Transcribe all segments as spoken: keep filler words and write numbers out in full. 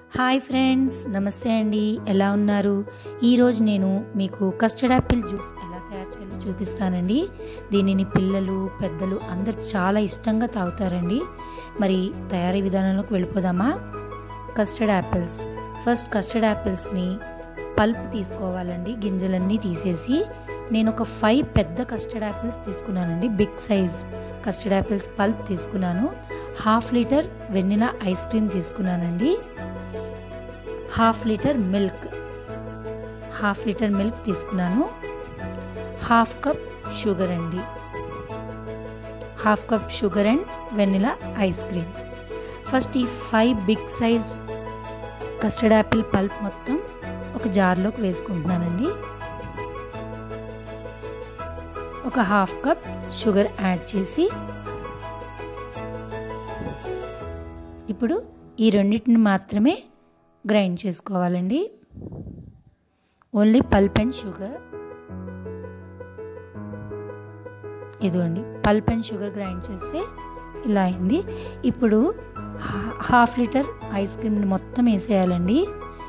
Hi friends, నమస్తే అండి. ఎలా ఉన్నారు? ఈరోజు నేను మీకు కస్టర్డ్ యాపిల్ జ్యూస్ ఎలా తయారు చేయాలో చూపిస్తానండి. దీనిని పిల్లలు పెద్దలు అందరు చాలా ఇష్టంగా తాగుతారండి. మరి తయారీ విధానంలోకి వెళ్ళిపోదామా? Custard apples. ఫస్ట్ కస్టర్డ్ యాపిల్స్ని పల్ప్ తీసుకోవాలండి, గింజలన్నీ తీసేసి. నేను ఒక ఫైవ్ పెద్ద కస్టర్డ్ యాపిల్స్ తీసుకున్నానండి, big size custard apples pulp తీసుకున్నాను. Half litre vanilla ice cream తీసుకున్నానండి. Half litre milk half litre milk తీసుకున్నాను. హాఫ్ కప్ షుగర్ అండి, half cup sugar and vanilla ice cream. First ఈ five big size custard apple pulp మొత్తం ఒక జార్లోకి వేసుకుంటున్నానండి. ఒక హాఫ్ కప్ షుగర్ యాడ్ చేసి ఇప్పుడు ఈ రెండింటిని మాత్రమే గ్రైండ్ చేసుకోవాలండి. Only pulp and sugar. ఇదిగోండి, పల్ప్ అండ్ షుగర్ గ్రైండ్ చేస్తే ఇలా అయింది. ఇప్పుడు హాఫ్ లీటర్ ఐస్ క్రీమ్ని మొత్తం వేసేయాలండి.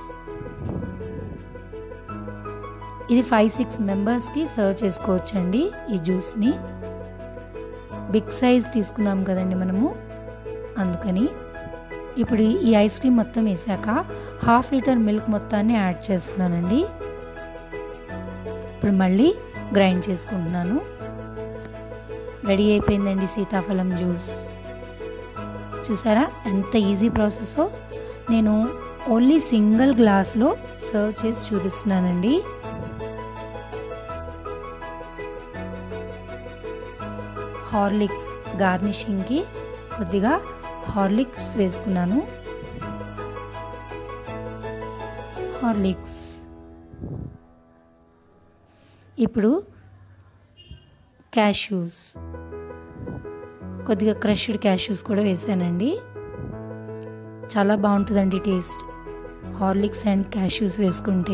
ఇది ఫైవ్ సిక్స్ మెంబర్స్కి సర్వ్ చేసుకోవచ్చండి ఈ జ్యూస్ని. బిగ్ సైజ్ తీసుకున్నాం కదండి మనము, అందుకని. ఇప్పుడు ఈ ఐస్ క్రీమ్ మొత్తం వేసాక హాఫ్ లీటర్ మిల్క్ మొత్తాన్ని యాడ్ చేస్తున్నానండి. ఇప్పుడు మళ్ళీ గ్రైండ్ చేసుకుంటున్నాను. రెడీ అయిపోయిందండి సీతాఫలం జ్యూస్. చూసారా ఎంత ఈజీ ప్రాసెసో? నేను ఓన్లీ సింగిల్ గ్లాస్లో సర్వ్ చేసి చూపిస్తున్నానండి. హార్లిక్స్ గార్నిషింగ్కి కొద్దిగా హార్లిక్స్ వేసుకున్నాను. హార్లిక్స్. ఇప్పుడు క్యాష్యూస్, కొద్దిగా క్రష్డ్ క్యాష్యూస్ కూడా వేసానండి. చాలా బాగుంటుందండి టేస్ట్ హార్లిక్స్ అండ్ క్యాష్యూస్ వేసుకుంటే.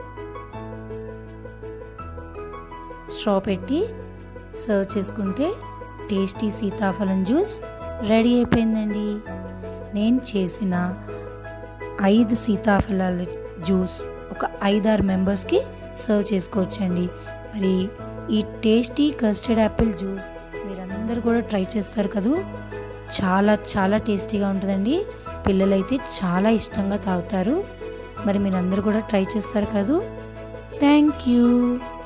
స్ట్రా పెట్టి సర్వ్ చేసుకుంటే టేస్టీ సీతాఫలం జ్యూస్ రెడీ అయిపోయిందండి. నేను చేసిన ఐదు సీతాఫలాల జ్యూస్ ఒక ఐదారు మెంబర్స్కి సర్వ్ చేసుకోవచ్చండి. మరి ఈ టేస్టీ కస్టర్డ్ యాపిల్ జ్యూస్ మీరందరూ కూడా ట్రై చేస్తారు కదూ. చాలా చాలా టేస్టీగా ఉంటుందండి. పిల్లలైతే చాలా ఇష్టంగా తాగుతారు. మరి మీరందరూ కూడా ట్రై చేస్తారు కదూ. Thank you.